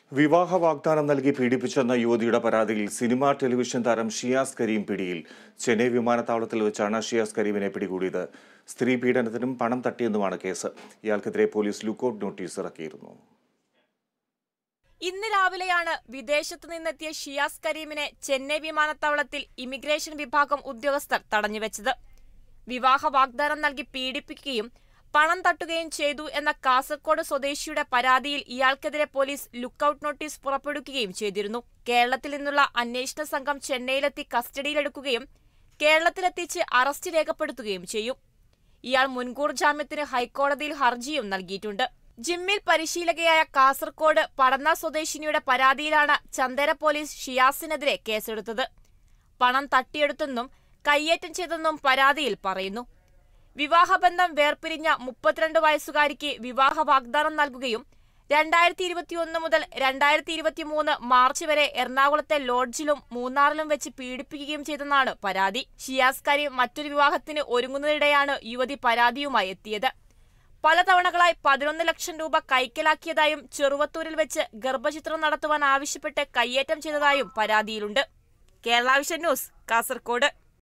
വിവാഹ വാഗ്ദാനം നൽകി പീഡിപ്പിച്ചെന്ന യുവതിയുടെ പരാതിയിൽ സിനിമാ ടെലിവിഷൻ താരം ഷിയാസ് കരീം പിടിയിൽ. ചെന്നൈ വിമാനത്താവളത്തിൽ വെച്ചാണ് ഷിയാസ് കരീമിനെ പിടികൂടിയത്. സ്ത്രീ പീഡനത്തിനും പണം തട്ടിയെന്നുമാണ് കേസ്. ഇയാൾക്കെതിരെ പോലീസ് ലുക്കൌട്ട് നോട്ടീസ് ഇറക്കിയിരുന്നു. ഇന്ന് രാവിലെയാണ് വിദേശത്തു നിന്നെത്തിയ ഷിയാസ് കരീമിനെ ചെന്നൈ വിമാനത്താവളത്തിൽ ഇമിഗ്രേഷൻ വിഭാഗം ഉദ്യോഗസ്ഥർ തടഞ്ഞുവെച്ചത്. വിവാഹ വാഗ്ദാനം നൽകി പീഡിപ്പിക്കുകയും പണം തട്ടുകയും ചെയ്തു എന്ന കാസർഗോഡ് സ്വദേശിയുടെ പരാതിയിൽ ഇയാൾക്കെതിരെ പോലീസ് ലുക്കൌട്ട് നോട്ടീസ് പുറപ്പെടുവിക്കുകയും ചെയ്തിരുന്നു. കേരളത്തിൽ നിന്നുള്ള അന്വേഷണ സംഘം ചെന്നൈയിലെത്തി കസ്റ്റഡിയിലെടുക്കുകയും കേരളത്തിലെത്തിച്ച് അറസ്റ്റ് രേഖപ്പെടുത്തുകയും ചെയ്യും. ഇയാൾ മുൻകൂർ ജാമ്യത്തിന് ഹൈക്കോടതിയിൽ ഹർജിയും നൽകിയിട്ടുണ്ട്. ജിമ്മിൽ പരിശീലകയായ കാസർഗോഡ് പടന്ന സ്വദേശിനിയുടെ പരാതിയിലാണ് ചന്ദേര പോലീസ് ഷിയാസിനെതിരെ കേസെടുത്തത്. പണം തട്ടിയെടുത്തെന്നും കയ്യേറ്റം ചെയ്തെന്നും പരാതിയിൽ പറയുന്നു. വിവാഹബന്ധം വേർപിരിഞ്ഞ 32 വയസ്സുകാരിക്ക് വിവാഹ വാഗ്ദാനം നൽകുകയും 2021 മുതൽ 2023 മാർച്ച് വരെ എറണാകുളത്തെ ലോഡ്ജിലും മൂന്നാറിലും വെച്ച് പീഡിപ്പിക്കുകയും ചെയ്തെന്നാണ് പരാതി. ഷിയാസ് കരീം മറ്റൊരു വിവാഹത്തിന് ഒരുങ്ങുന്നതിനിടെയാണ് യുവതി പരാതിയുമായി എത്തിയത്. പലതവണകളായി 11 ലക്ഷം രൂപ കൈക്കലാക്കിയതായും ചെറുവത്തൂരിൽ വെച്ച് ഗർഭചിത്രം നടത്തുവാൻ ആവശ്യപ്പെട്ട് കയ്യേറ്റം ചെയ്തതായും പരാതിയിലുണ്ട്. Kerala vision news, Kasaragod.